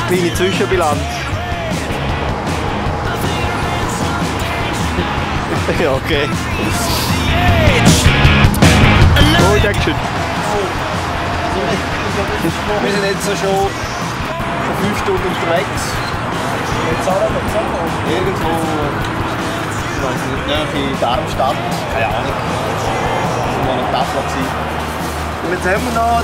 kleine Zwischenbilanz. Ja, okay. Oh, Action. Wir sind jetzt schon 5 Stunden unterwegs. Irgendwo, ich weiß nicht, in Darmstadt, keine Ahnung. Das war noch Tafel. Und jetzt haben wir noch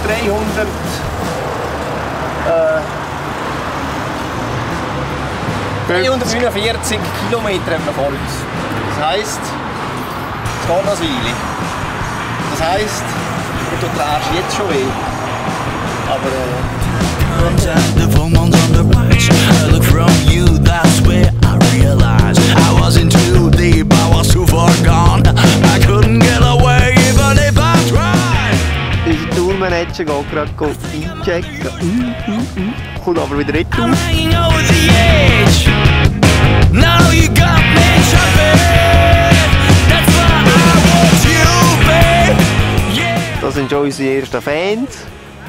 349 Kilometer vor uns. Das heisst, es geht noch eine Weile. Das heisst, mir tut der Arsch jetzt schon weh. Aber The woman's on the right. I look from you, that's where I realized I wasn't too deep, I was too far gone. I couldn't get away even if I tried. Unser Tourmanager geht gerade einchecken. Kommt aber wieder retour. I'm hanging over the edge. Now you got me jumping. That's why I want you, babe. Yeah. Das sind schon unsere ersten Fans.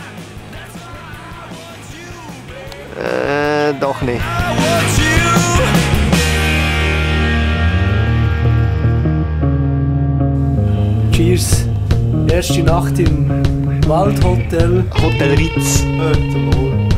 Doch nicht. Cheers. Erste Nacht im Waldhotel. Hotel Ritz. Zum Wohl.